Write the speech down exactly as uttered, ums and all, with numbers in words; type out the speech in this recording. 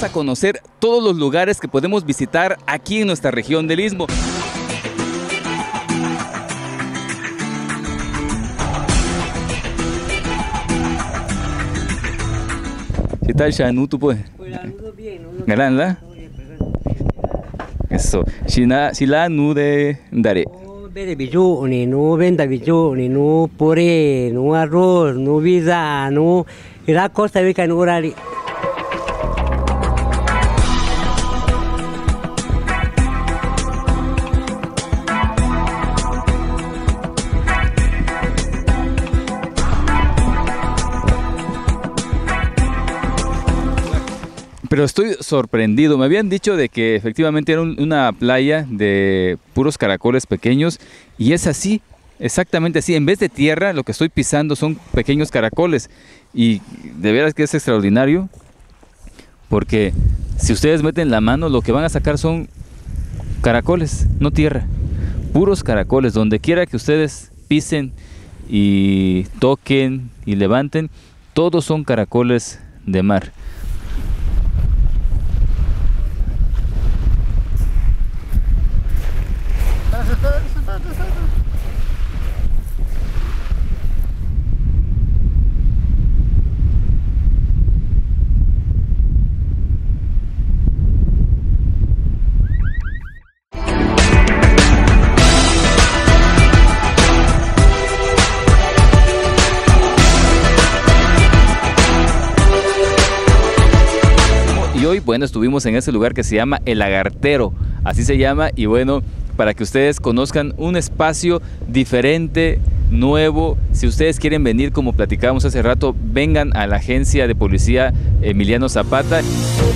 vamos a conocer todos los lugares que podemos visitar aquí en nuestra región del Istmo. ¿Qué tal, Shanu? ¿Tú puedes? ¿Galan, la? Eso. Shina, Shila nu de Dare. Bere biju, ni nu venda biju, ni nu puré, nu arroz, nu visa, nu ira costa vica nu rari. Pero estoy sorprendido, me habían dicho de que efectivamente era un, una playa de puros caracoles pequeños y es así, exactamente así, en vez de tierra lo que estoy pisando son pequeños caracoles y de veras que es extraordinario porque si ustedes meten la mano lo que van a sacar son caracoles, no tierra, puros caracoles, donde quiera que ustedes pisen y toquen y levanten, todos son caracoles de mar. Y hoy, bueno, estuvimos en ese lugar que se llama El Lagartero, así se llama, y bueno, para que ustedes conozcan un espacio diferente, nuevo. Si ustedes quieren venir, como platicábamos hace rato, vengan a la agencia de policía Emiliano Zapata.